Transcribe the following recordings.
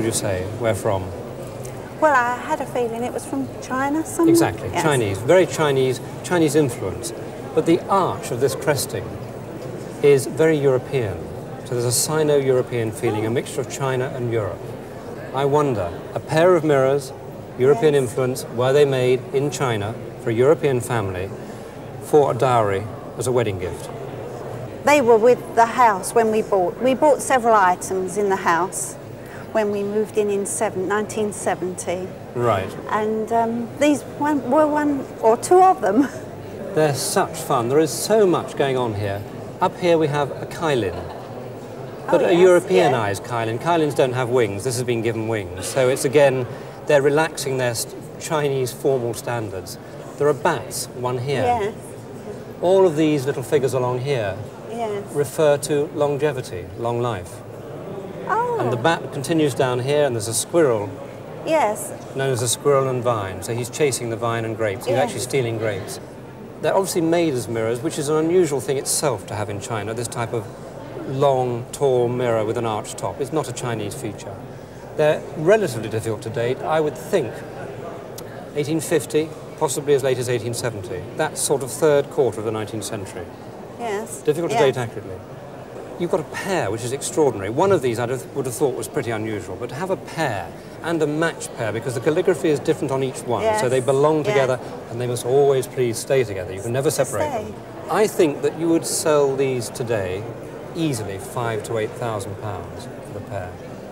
you say? Where from? Well, I had a feeling it was from China somewhere. Exactly, Yes. Chinese, very Chinese influence. But the arch of this cresting is very European. So there's a Sino-European feeling, a mixture of China and Europe. I wonder, a pair of mirrors, European Yes. influence, were they made in China for a European family for a dowry as a wedding gift? They were with the house when we bought. We bought several items in the house when we moved in 1970. Right. And these were one or two of them. They're such fun. There is so much going on here. Up here we have a Kailin, but Oh, a yes, Europeanized Kailin. Kailins don't have wings. This has been given wings. So it's again, they're relaxing their Chinese formal standards. There are bats, one here. Yes. All of these little figures along here Yes. refer to longevity, long life. Oh. And the bat continues down here, and there's a squirrel Yes. known as a squirrel and vine. So he's chasing the vine and grapes. He's Yes. actually stealing grapes. They're obviously made as mirrors, which is an unusual thing itself to have in China, this type of long, tall mirror with an arched top. It's not a Chinese feature. They're relatively difficult to date. I would think 1850, possibly as late as 1870. That sort of third quarter of the 19th century. Yes. Difficult to Yes. date accurately. You've got a pair, which is extraordinary. One of these would have thought was pretty unusual, but to have a pair and a matched pair, because the calligraphy is different on each one, Yes. so they belong Yes. together, and they must always please stay together. You can never separate Stay. them. I think that you would sell these today easily £5,000 to £8,000 for the pair.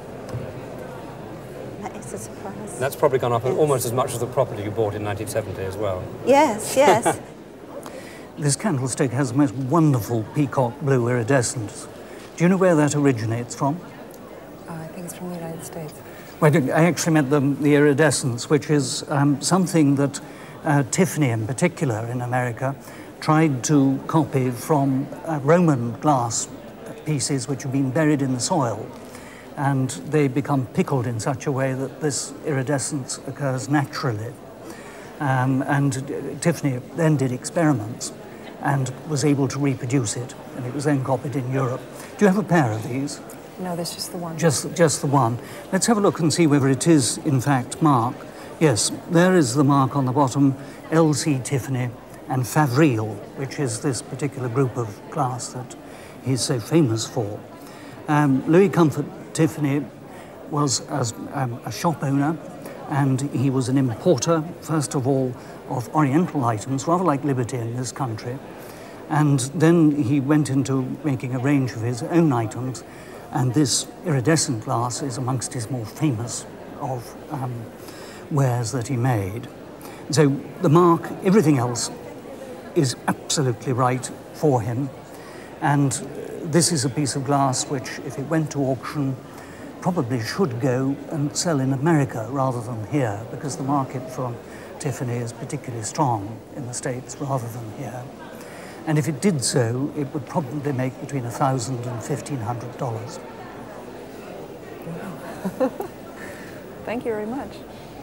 That is a surprise. That's probably gone up Yes. almost as much as the property you bought in 1970 as well. Yes, yes. This candlestick has the most wonderful peacock blue iridescence. Do you know where that originates from? I think it's from the United States. Well, I actually meant the iridescence, which is something that Tiffany in particular in America tried to copy from Roman glass pieces which have been buried in the soil. And they become pickled in such a way that this iridescence occurs naturally. And Tiffany then did experiments and was able to reproduce it, and it was then copied in Europe. Do you have a pair of these? No, there's just the one. Just the one. Let's have a look and see whether it is, in fact, marked. Yes, there is the mark on the bottom, LC Tiffany and Favril, which is this particular group of glass that he's so famous for. Louis Comfort Tiffany was a shop owner, and he was an importer, first of all, of Oriental items, rather like Liberty in this country. And then he went into making a range of his own items, and this iridescent glass is amongst his more famous of wares that he made. So the mark, everything else, is absolutely right for him. And this is a piece of glass which, if it went to auction, probably should go and sell in America rather than here, because the market for Tiffany is particularly strong in the States rather than here. And if it did so, it would probably make between $1,000 and $1,500. Thank you very much.